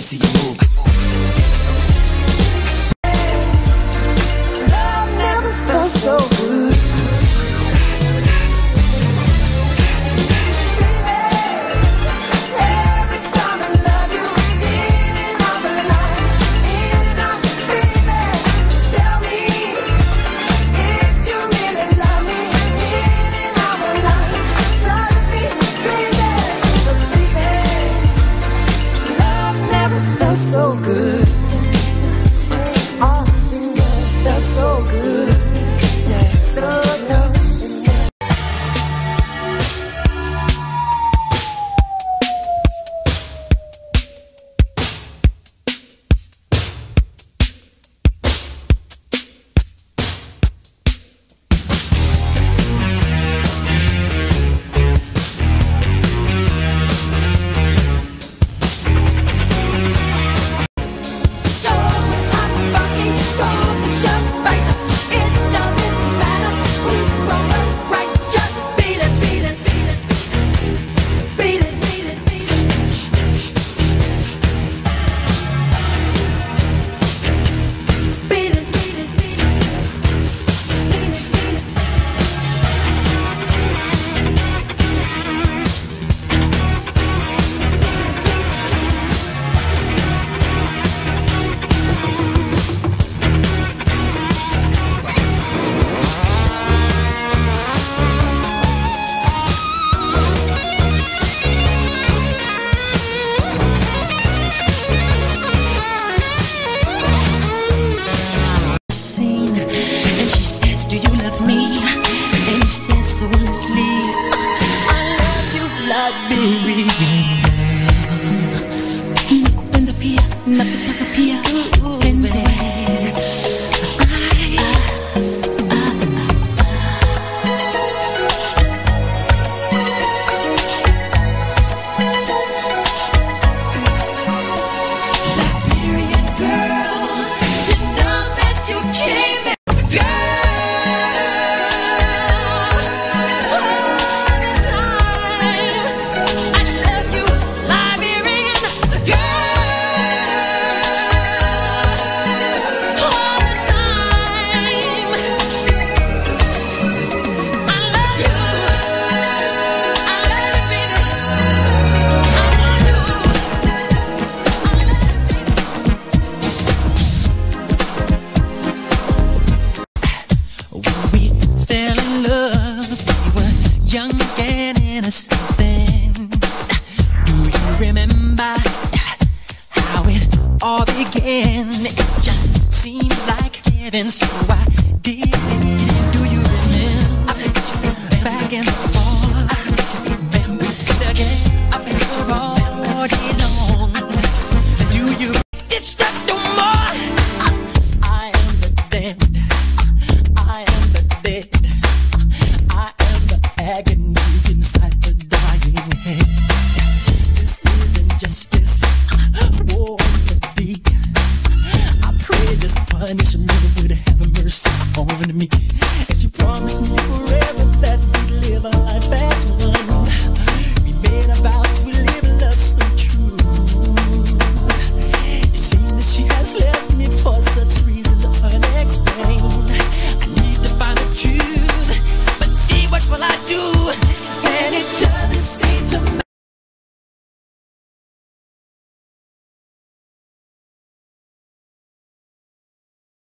see you move. Love never felt so good. So good. Oh, that's so good. Yeah, so good. Nakupenda pia, nakutaka pia, penzi Liberian girl, you know that you came in. All began, it just seemed like heaven, so I did. Do you remember? Back and forth, remember again. I bet you're all day long. Do you? It's that no more. I am the dead. I am the dead. I am the agony inside the dying head. This isn't justice. War. I pray this punishment would have mercy on me. And you promised me forever that we'd live a life as one. We made a vow to live love so true. It seems that she has left